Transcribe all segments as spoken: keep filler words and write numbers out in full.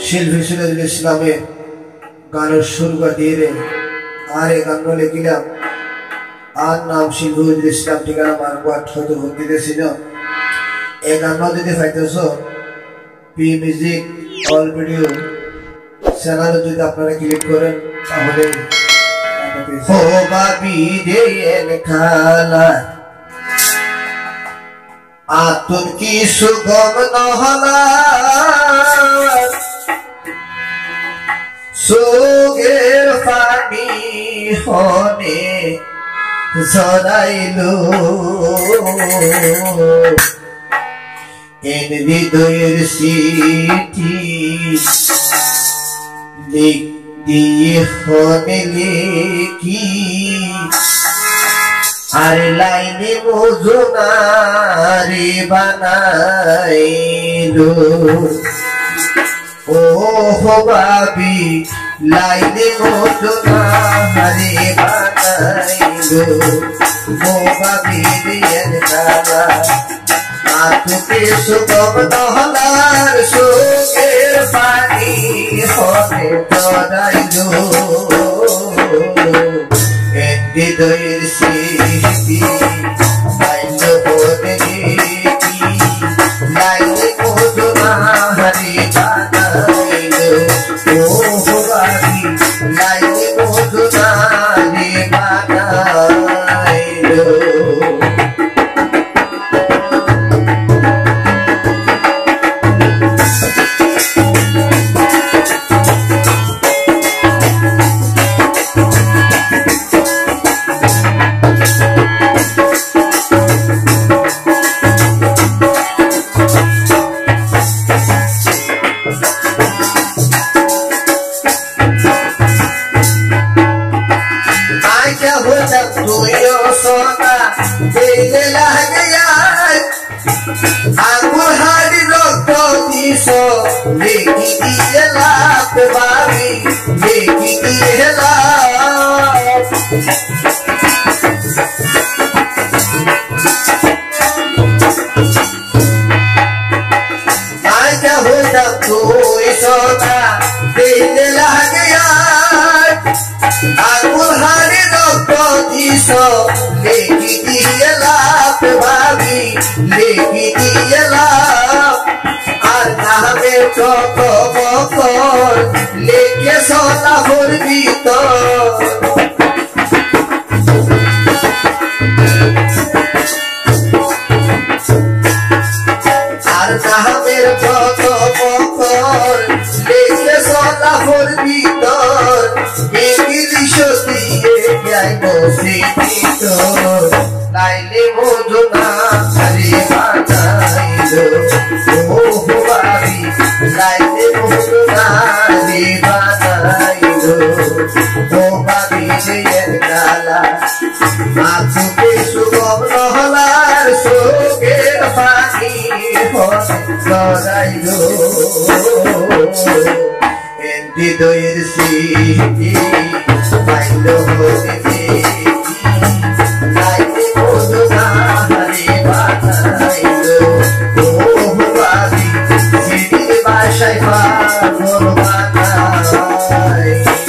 শিল্পী সিরাজুল ইসলামের গানের সুরগা দিয়ে আর এই গান লিখিলাম আর নাম শিল্পী ইসলাম ঠিকানা মানবাট হয়তো ভর্তি দিয়েছিল এই গান যদি পাইতেছ পি মিউজিক অল ভিডিও চ্যানেলে যদি আপনারা ক্লিক করেন তাহলে ও বাবি দেন খালা আতুন কি সুগম নহলা সুগের পানি হনে জড়াইলো এন হৃদয়ের স্মৃতি লিখ দিয়ে হনে লিখি আর লাইনে মজুনারে বানাইলো ও বাবি লাইনে মজুনারে বানাইলো ও বাবি দিয়েন কালা আতুকে সুগম নহলার সুখের পানি হতে জড়াইলো হৃদয়ের স্মৃতি লাইল বলে কি লাইল মজুনা হারি বানাইল ও বাবি লাইল মজুনা হারি বানাইল लेके सोना भर भीतर আর নামের কত বকর লেকে সোনা ভর ভিতর ইংলিশ দিয়ে যাই বসে ভিতর লাইলে মজুনা হারি বানাইলো ও বাবি লাইলে মজুনা হারি বানাইলো ও বাবি দিয়েন কালা আতুকে সুগম নহলার সুখের পানি হতে জড়াইলো হৃদয়ের স্মৃতি লাইল হতে লাইলে মজুনা হারি বানাইলো ও বাবি স্মৃতির বাসায় পাগল বানাইলো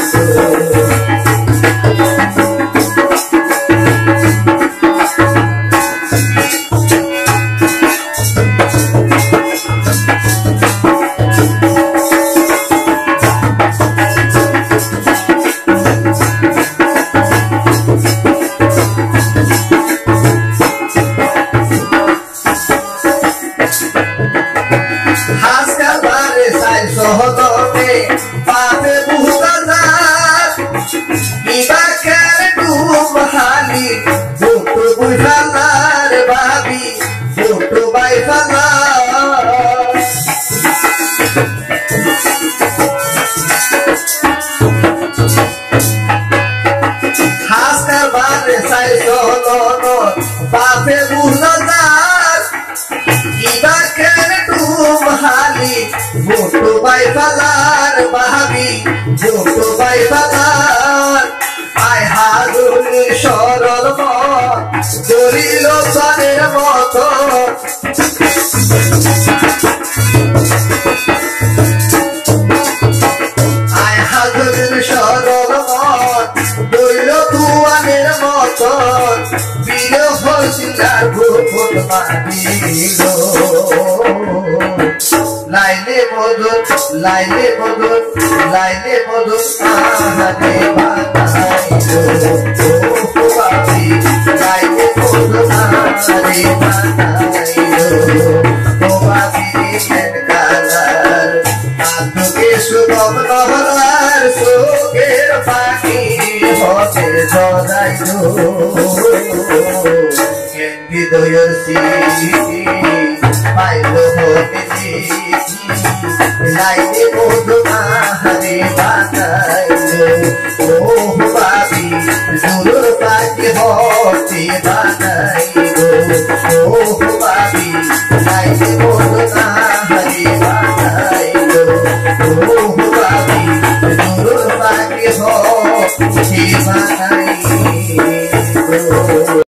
সরল মন জড়িল সানের মতো গোপন মানিল লাইলে মধুর লাইলে মধুর লাইলে মধুর আহারে বানাইলো ও বাবি লাইলে মধুর আহারে বানাইলো ও বাবি কেন কালার আতুকে সুগম নহলার সুখের পাখি হতে জড়াইলো হৃদয়ের স্মৃতি পাইলো হতে লাইলে মধুর আহারে বানাইলো ও বাবি সুর পাখি হতে বানাইলো ও বাবি লাইলে মধুর আহারে বানাইলো ও বাবি সুর পাখি হতে বানাইলো।